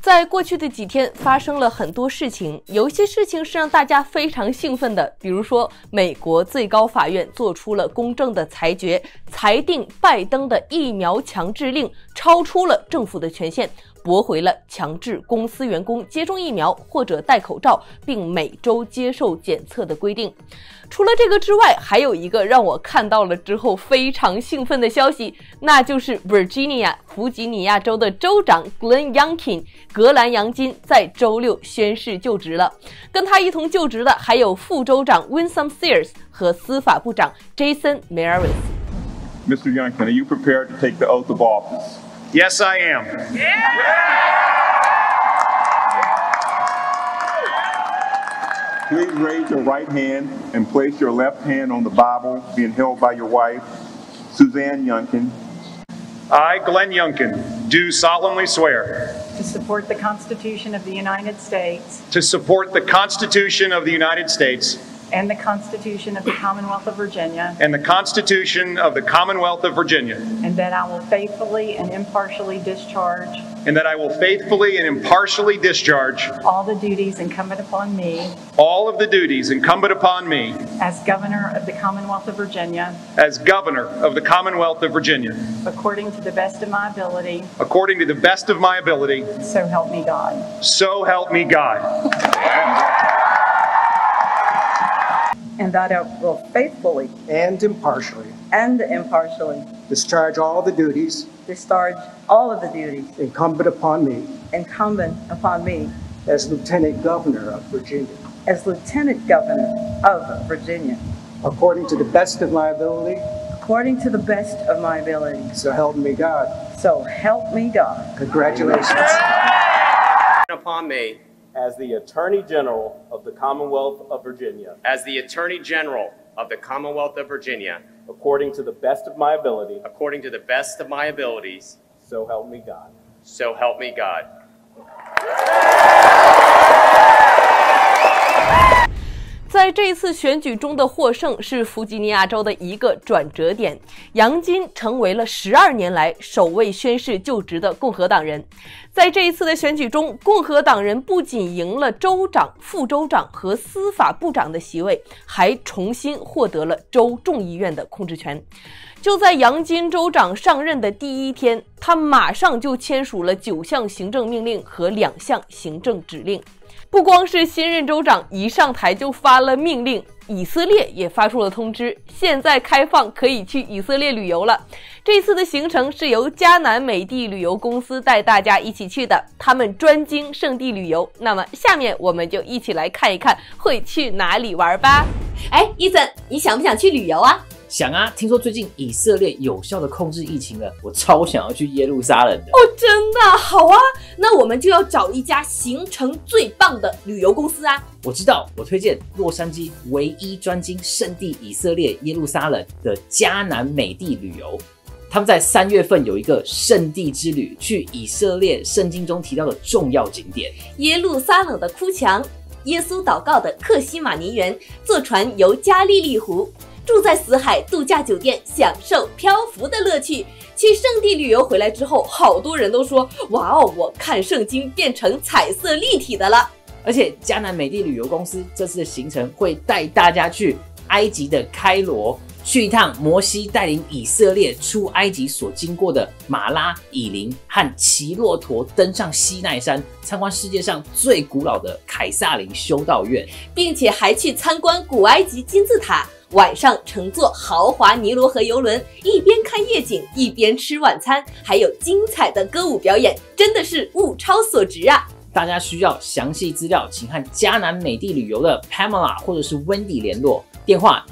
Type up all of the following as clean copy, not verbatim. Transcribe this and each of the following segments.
在过去的几天发生了很多事情，有一些事情是让大家非常兴奋的，比如说美国最高法院做出了公正的裁决，裁定拜登的疫苗强制令超出了政府的权限，驳回了强制公司员工接种疫苗或者戴口罩并每周接受检测的规定。除了这个之外，还有一个让我看到了之后非常兴奋的消息，那就是 Virginia 弗吉尼亚州的州长 Glenn Youngkin 格兰杨金在周六宣誓就职了。跟他一同就职的还有副州长 Winsome Sears 和司法部长 Jason Miyares。Mr. Youngkin, are you prepared to take the oath of office? Yes, I am. Please raise your right hand and place your left hand on the Bible being held by your wife, Suzanne Youngkin. I, Glenn Youngkin, do solemnly swear to support the Constitution of the United States. To support the Constitution of the United States. And the Constitution of the Commonwealth of Virginia. And the Constitution of the Commonwealth of Virginia. And that I will faithfully and impartially discharge. And that I will faithfully and impartially discharge. All the duties incumbent upon me. All of the duties incumbent upon me. As Governor of the Commonwealth of Virginia. As Governor of the Commonwealth of Virginia. According to the best of my ability. According to the best of my ability. So help me God. So help me God. And that I will faithfully and impartially discharge all the duties incumbent upon me as Lieutenant Governor of Virginia. According to the best of my ability. So help me God. Congratulations. Upon me. As the Attorney General of the Commonwealth of Virginia. As the Attorney General of the Commonwealth of Virginia. According to the best of my ability. According to the best of my abilities. So help me God. So help me God. 在这一次选举中的获胜是弗吉尼亚州的一个转折点，杨金成为了12年来首位宣誓就职的共和党人。在这一次的选举中，共和党人不仅赢了州长、副州长和司法部长的席位，还重新获得了州众议院的控制权。就在杨金州长上任的第一天，他马上就签署了9项行政命令和2项行政指令。不光是新任州长一上台就发了命令，以色列也发出了通知，现在开放可以去以色列旅游了。这次的行程是由迦南美地旅游公司带大家一起去的，他们专精圣地旅游。那么下面我们就一起来看一看会去哪里玩吧。 伊森，你想不想去旅游啊？ 想啊，听说最近以色列有效的控制疫情了，我超想要去耶路撒冷的。 哦，真的？好啊，那我们就要找一家行程最棒的旅游公司啊。 我知道，我推荐洛杉矶唯一专精圣地以色列耶路撒冷的迦南美地旅游。他们在3月份有一个圣地之旅，去以色列圣经中提到的重要景点： 耶路撒冷的哭墙、耶稣祷告的克西马尼园、坐船游加利利湖。住在死海度假酒店，享受漂浮的乐趣。去圣地旅游回来之后，好多人都说：“哇哦，我看圣经变成彩色立体的了。” 而且迦南美地旅游公司这次的行程会带大家去埃及的开罗，去一趟摩西带领以色列出埃及所经过的马拉、以琳和骑骆驼登上西奈山，参观世界上最古老的凯撒林修道院， 并且还去参观古埃及金字塔。晚上乘坐豪华尼罗河游轮，一边看夜景一边吃晚餐，还有精彩的歌舞表演，真的是物超所值啊！ 大家需要详细资料，请和迦南美地旅游的 Pamela 或者是 Wendy 联络，电话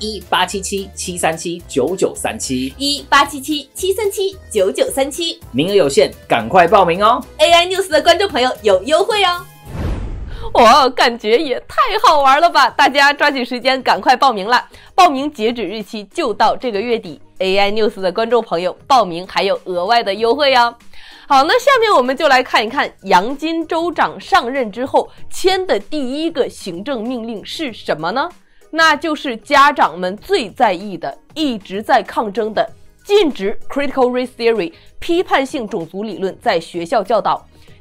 1877-737-9937 1877-737-9937， 名额有限，赶快报名哦 ！AI News 的观众朋友有优惠哦！ 哇，感觉也太好玩了吧！大家抓紧时间赶快报名啦！报名截止日期就到这个月底。AI News 的观众朋友报名还有额外的优惠哦。好，那下面我们就来看一看杨金州长上任之后签的第一个行政命令是什么呢？那就是家长们最在意的，一直在抗争的，禁止 Critical Race Theory 批判性种族理论在学校教导。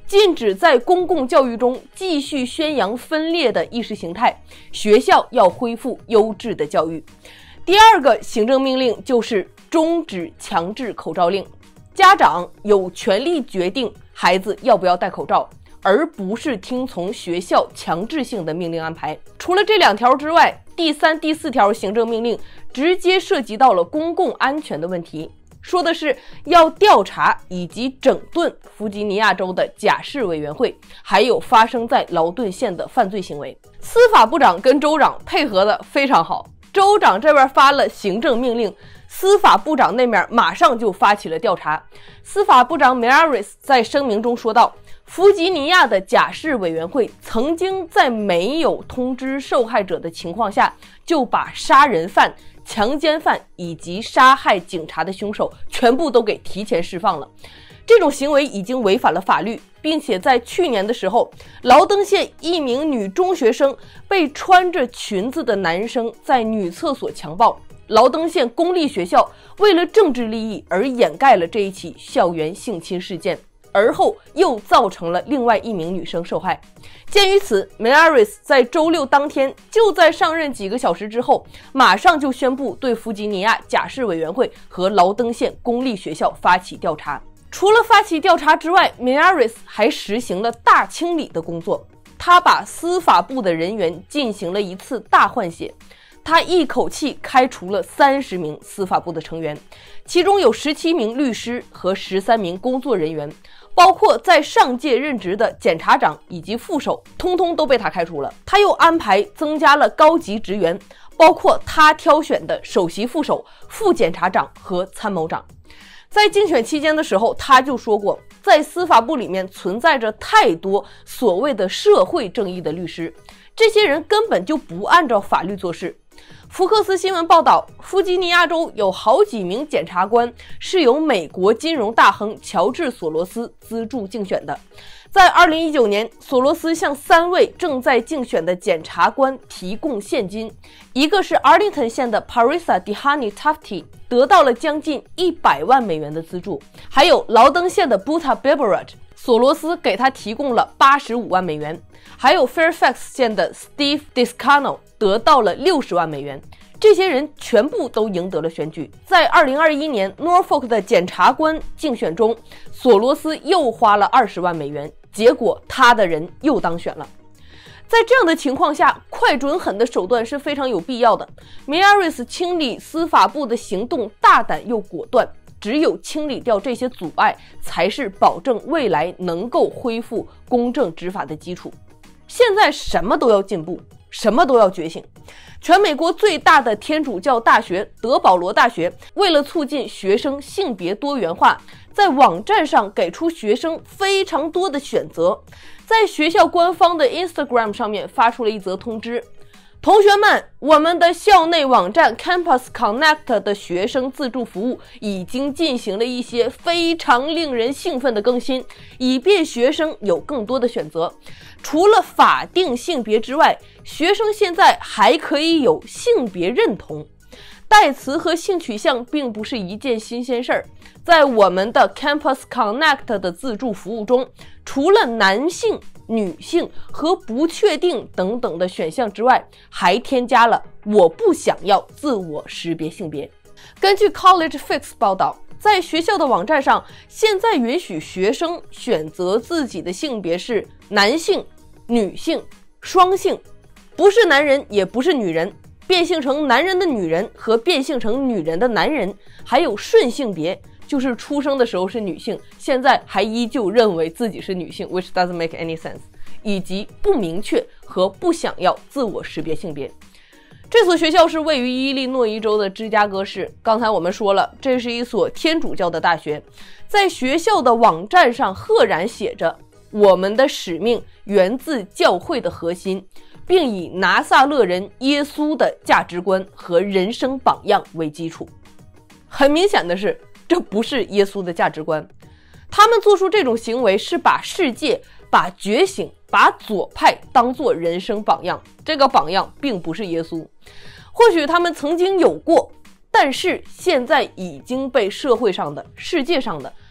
禁止在公共教育中继续宣扬分裂的意识形态，学校要恢复优质的教育。第二个行政命令就是终止强制口罩令，家长有权利决定孩子要不要戴口罩，而不是听从学校强制性的命令安排。除了这2条之外，第3、第4条行政命令直接涉及到了公共安全的问题，说的是要调查以及整顿弗吉尼亚州的假释委员会，还有发生在劳顿县的犯罪行为。司法部长跟州长配合的非常好，州长这边发了行政命令，司法部长那边马上就发起了调查。司法部长 Mayorkas 在声明中说道，弗吉尼亚的假释委员会曾经在没有通知受害者的情况下，就把杀人犯、强奸犯以及杀害警察的凶手全部都给提前释放了。这种行为已经违反了法律，并且在去年的时候，劳登县一名女中学生被穿着裙子的男生在女厕所强暴。劳登县公立学校为了政治利益而掩盖了这一起校园性侵事件，而后又造成了另外一名女生受害。鉴于此， Mayorkas 在周6当天，就在上任几个小时之后，马上就宣布对弗吉尼亚假释委员会和劳登县公立学校发起调查。除了发起调查之外， Mayorkas 还实行了大清理的工作。他把司法部的人员进行了一次大换血，他一口气开除了30名司法部的成员，其中有17名律师和13名工作人员，包括在上届任职的检察长以及副手，通通都被他开除了。他又安排增加了高级职员，包括他挑选的首席副手、副检察长和参谋长。在竞选期间的时候，他就说过，在司法部里面存在着太多所谓的社会正义的律师，这些人根本就不按照法律做事。福克斯新闻报道，弗吉尼亚州有好几名检察官是由美国金融大亨乔治·索罗斯资助竞选的。在2019年，索罗斯向3位正在竞选的检察官提供现金，一个是 Arlington 县的 Parisa Dihani Tufti， 得到了将近100万美元的资助，还有劳登县的 Buta Beverage， 索罗斯给他提供了85万美元，还有 Fairfax 县的 Steve Discano 得到了60万美元。这些人全部都赢得了选举。在2021年 Norfolk 的检察官竞选中，索罗斯又花了20万美元，结果他的人又当选了。在这样的情况下，快准狠的手段是非常有必要的。Mayorkas 清理司法部的行动大胆又果断，只有清理掉这些阻碍，才是保证未来能够恢复公正执法的基础。现在什么都要进步，什么都要觉醒。全美国最大的天主教大学德保罗大学，为了促进学生性别多元化，在网站上给出学生非常多的选择，在学校官方的 Instagram 上面发出了一则通知：同学们，我们的校内网站 Campus Connect 的学生自助服务已经进行了一些非常令人兴奋的更新，以便学生有更多的选择。除了法定性别之外，学生现在还可以有性别认同。代词和性取向并不是一件新鲜事儿，在我们的 Campus Connect 的自助服务中，除了男性、女性和不确定等等的选项之外，还添加了我不想要自我识别性别。根据 College Fix 报道，在学校的网站上，现在允许学生选择自己的性别是男性、女性、双性，不是男人也不是女人，变性成男人的女人和变性成女人的男人，还有顺性别，就是出生的时候是女性，现在还依旧认为自己是女性 which doesn't make any sense， 以及不明确和不想要自我识别性别。这所学校是位于伊利诺伊州的芝加哥市，刚才我们说了，这是一所天主教的大学。在学校的网站上赫然写着，我们的使命源自教会的核心，并以拿撒勒人耶稣的价值观和人生榜样为基础。很明显的是，这不是耶稣的价值观。他们做出这种行为是把世界、把觉醒、把左派当作人生榜样，这个榜样并不是耶稣。或许他们曾经有过，但是现在已经被社会上的、世界上的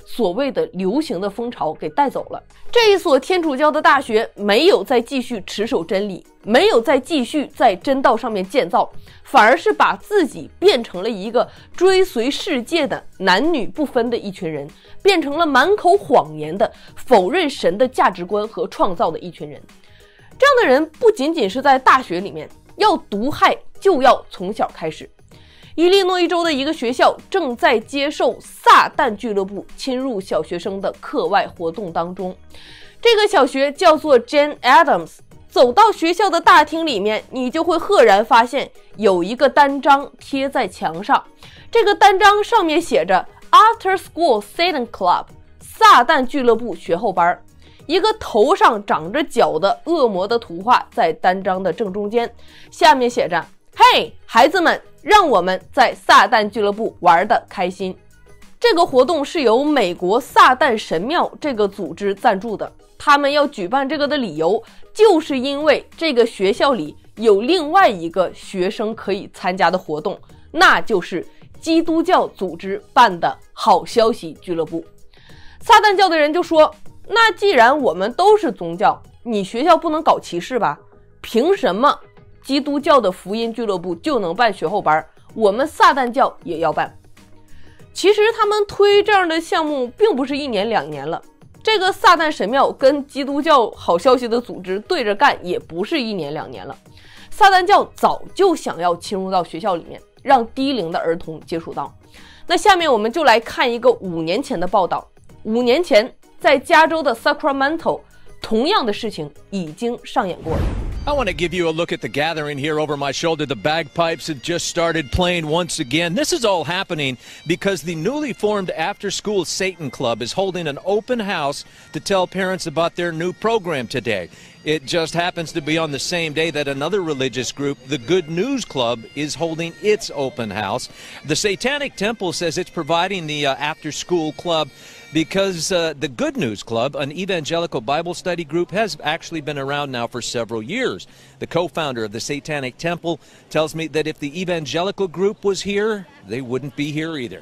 所谓的流行的风潮给带走了。这一所天主教的大学没有再继续持守真理，没有再继续在真道上面建造，反而是把自己变成了一个追随世界的男女不分的一群人，变成了满口谎言的否认神的价值观和创造的一群人。这样的人不仅仅是在大学里面，要毒害就要从小开始。伊利诺伊州的一个学校正在接受撒旦俱乐部侵入小学生的课外活动当中。这个小学叫做 Jane Addams， 走到学校的大厅里面，你就会赫然发现有一个单张贴在墙上，这个单张上面写着 After School Satan Club， 撒旦俱乐部学后班。一个头上长着角的恶魔的图画在单张的正中间，下面写着嘿，孩子们，让我们在撒旦俱乐部玩得开心。这个活动是由美国撒旦神庙这个组织赞助的，他们要举办这个的理由就是因为这个学校里有另外一个学生可以参加的活动，那就是基督教组织办的好消息俱乐部。撒旦教的人就说，那既然我们都是宗教，你学校不能搞歧视吧？凭什么基督教的福音俱乐部就能办学后班，我们撒旦教也要办？其实他们推这样的项目并不是1年2年了，这个撒旦神庙跟基督教好消息的组织对着干也不是1年2年了。撒旦教早就想要侵入到学校里面，让低龄的儿童接触到。那下面我们就来看一个5年前的报道。5年前在加州的 Sacramento， 同样的事情已经上演过了。 I want to give you a look at the gathering here over my shoulder. The bagpipes have just started playing once again. This is all happening because the newly formed after-school Satan Club is holding an open house to tell parents about their new program today. It just happens to be on the same day that another religious group, the Good News Club, is holding its open house. The Satanic Temple says it's providing the after-school club because the Good News Club, an evangelical Bible study group, has actually been around now for several years. The co-founder of the Satanic Temple tells me that if the evangelical group was here, they wouldn't be here either.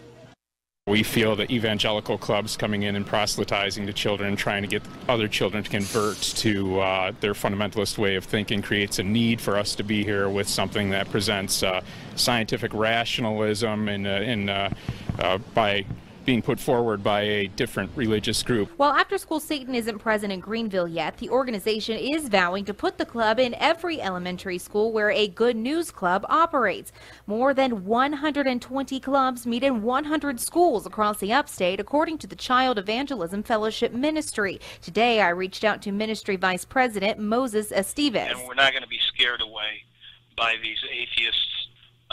We feel that evangelical clubs coming in and proselytizing to children, trying to get other children to convert to their fundamentalist way of thinking, creates a need for us to be here with something that presents scientific rationalism and by being put forward by a different religious group. While After School Satan isn't present in Greenville yet, the organization is vowing to put the club in every elementary school where a Good News Club operates. More than 120 clubs meet in 100 schools across the upstate, according to the Child Evangelism Fellowship Ministry. Today, I reached out to Ministry Vice President Moses Esteves. And we're not going to be scared away by these atheists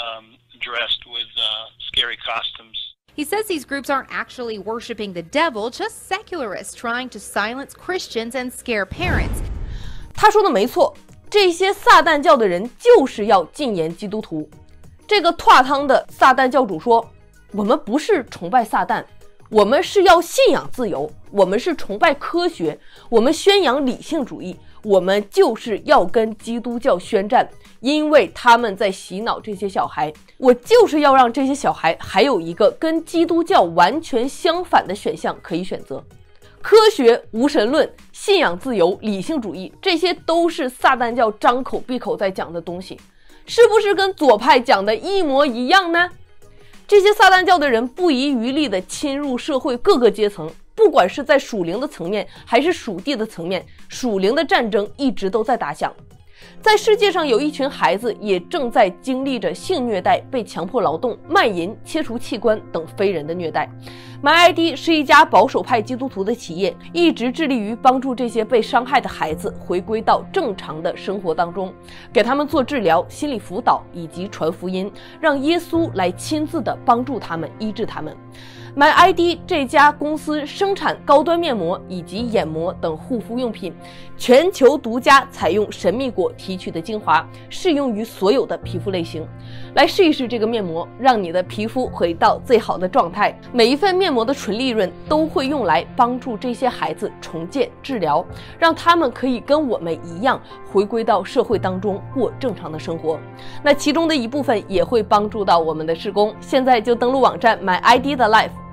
dressed with scary costumes. He says these groups aren't actually worshiping the devil, just secularists trying to silence Christians and scare parents. 他说的没错，这些撒旦教的人就是要禁言基督徒。这个拓汤的撒旦教主说，我们不是崇拜撒旦，我们是要信仰自由，我们是崇拜科学，我们宣扬理性主义，我们就是要跟基督教宣战，因为他们在洗脑这些小孩，我就是要让这些小孩还有一个跟基督教完全相反的选项可以选择。科学、无神论、信仰自由、理性主义，这些都是撒旦教张口闭口在讲的东西，是不是跟左派讲的一模一样呢？这些撒旦教的人不遗余力地侵入社会各个阶层，不管是在属灵的层面还是属地的层面，属灵的战争一直都在打响。在世界上有一群孩子也正在经历着性虐待、被强迫劳动、卖淫、切除器官等非人的虐待。MyID 是一家保守派基督徒的企业，一直致力于帮助这些被伤害的孩子回归到正常的生活当中，给他们做治疗、心理辅导以及传福音，让耶稣来亲自的帮助他们、医治他们。MyID 这家公司生产高端面膜以及眼膜等护肤用品，全球独家采用神秘果提取的精华，适用于所有的皮肤类型。来试一试这个面膜，让你的皮肤回到最好的状态。每一份面膜的纯利润都会用来帮助这些孩子重建治疗，让他们可以跟我们一样回归到社会当中过正常的生活。那其中的一部分也会帮助到我们的事工。现在就登录网站 MyID 的 Life，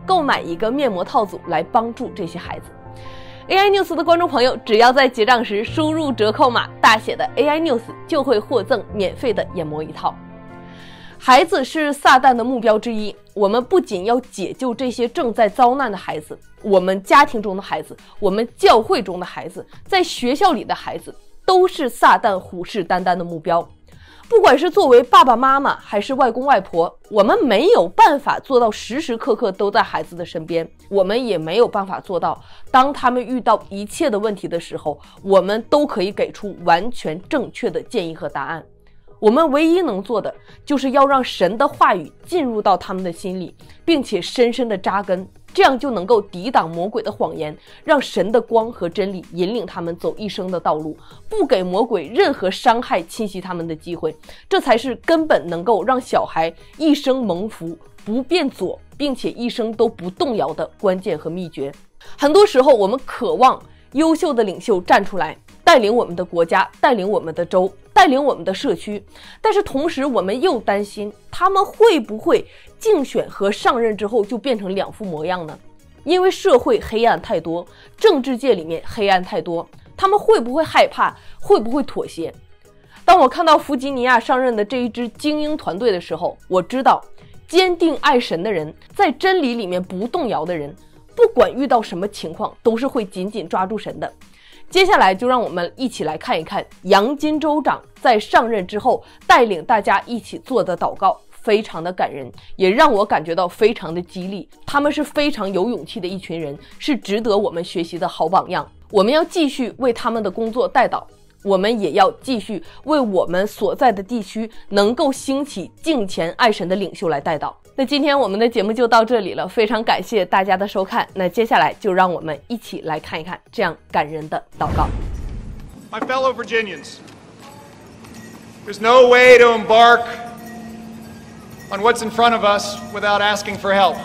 购买一个面膜套组来帮助这些孩子。AI News 的观众朋友，只要在结账时输入折扣码大写的 AI News， 就会获赠免费的眼膜一套。孩子是撒旦的目标之一，我们不仅要解救这些正在遭难的孩子，我们家庭中的孩子，我们教会中的孩子，在学校里的孩子，都是撒旦虎视眈眈的目标。不管是作为爸爸妈妈还是外公外婆，我们没有办法做到时时刻刻都在孩子的身边，我们也没有办法做到当他们遇到一切的问题的时候，我们都可以给出完全正确的建议和答案。我们唯一能做的，就是要让神的话语进入到他们的心里，并且深深的扎根，这样就能够抵挡魔鬼的谎言，让神的光和真理引领他们走一生的道路，不给魔鬼任何伤害侵袭他们的机会。这才是根本能够让小孩一生蒙福，不变左，并且一生都不动摇的关键和秘诀。很多时候我们渴望优秀的领袖站出来，带领我们的国家，带领我们的州，带领我们的社区，但是同时我们又担心他们会不会竞选和上任之后就变成两副模样呢？因为社会黑暗太多，政治界里面黑暗太多，他们会不会害怕，会不会妥协？当我看到弗吉尼亚上任的这一支精英团队的时候，我知道坚定爱神的人，在真理里面不动摇的人，不管遇到什么情况都是会紧紧抓住神的。接下来就让我们一起来看一看杨金州长在上任之后带领大家一起做的祷告，非常的感人，也让我感觉到非常的激励。他们是非常有勇气的一群人，是值得我们学习的好榜样。我们要继续为他们的工作代祷，我们也要继续为我们所在的地区能够兴起敬虔爱神的领袖来代祷。那今天我们的节目就到这里了，非常感谢大家的收看。那接下来就让我们一起来看一看这样感人的祷告。 My fellow Virginians, there's no way to embark on what's in front of us without asking for help.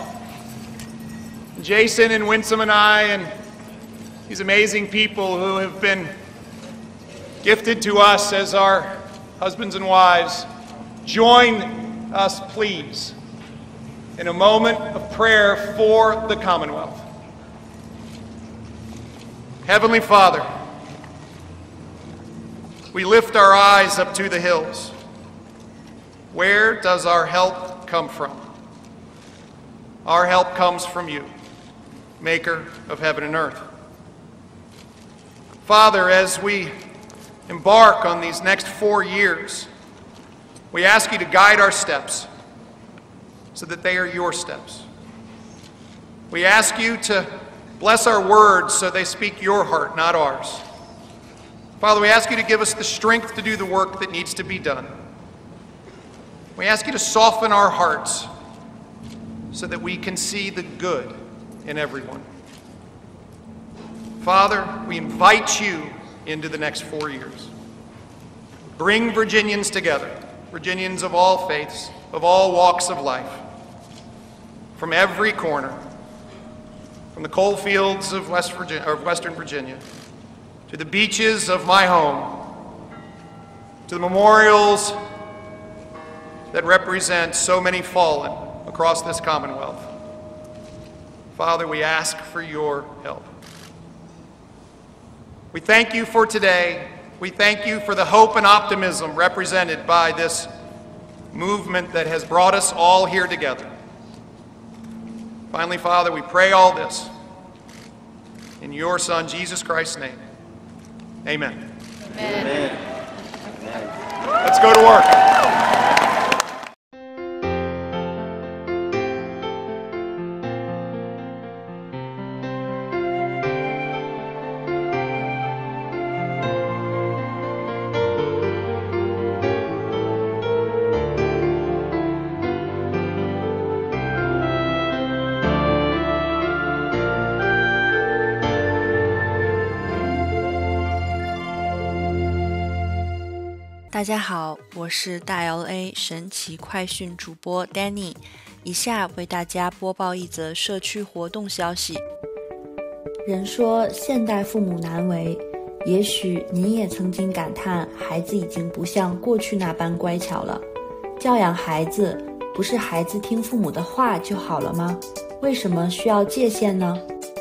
Jason and Winsome and I and these amazing people who have been gifted to us as our husbands and wives, join us, please, in a moment of prayer for the Commonwealth. Heavenly Father, we lift our eyes up to the hills. Where does our help come from? Our help comes from you, Maker of heaven and earth. Father, as we embark on these next 4 years, we ask you to guide our steps so that they are your steps. We ask you to bless our words so they speak your heart, not ours. Father, we ask you to give us the strength to do the work that needs to be done. We ask you to soften our hearts so that we can see the good in everyone. Father, we invite you into the next 4 years. Bring Virginians together, Virginians of all faiths, of all walks of life, from every corner, from the coal fields of Western Virginia, to the beaches of my home, to the memorials that represent so many fallen across this Commonwealth. Father, we ask for your help. We thank you for today. We thank you for the hope and optimism represented by this movement that has brought us all here together. Finally, Father, we pray all this in your Son, Jesus Christ's name. Amen. Amen. Let's go to work. 大家好，我是大 LA 神奇快讯主播 Danny， 以下为大家播报一则社区活动消息。人说现代父母难为，也许你也曾经感叹孩子已经不像过去那般乖巧了。教养孩子，不是孩子听父母的话就好了吗？ 为什么需要界限呢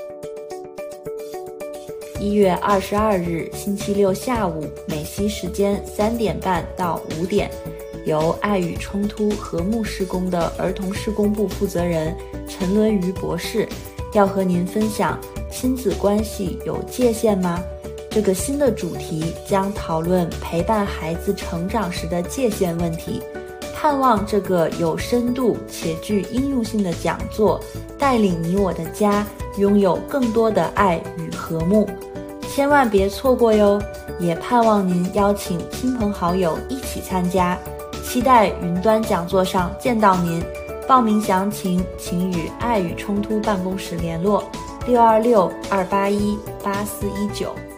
？1月22日星期六下午美西时间3点半到5点，由爱与冲突和睦事工的儿童事工部负责人陈伦瑜博士要和您分享亲子关系有界限吗？这个新的主题将讨论陪伴孩子成长时的界限问题，盼望这个有深度且具应用性的讲座带领你我的家拥有更多的爱与和睦，千万别错过哟！也盼望您邀请亲朋好友一起参加，期待云端讲座上见到您。报名详情请与爱与冲突办公室联络，626-281-8419。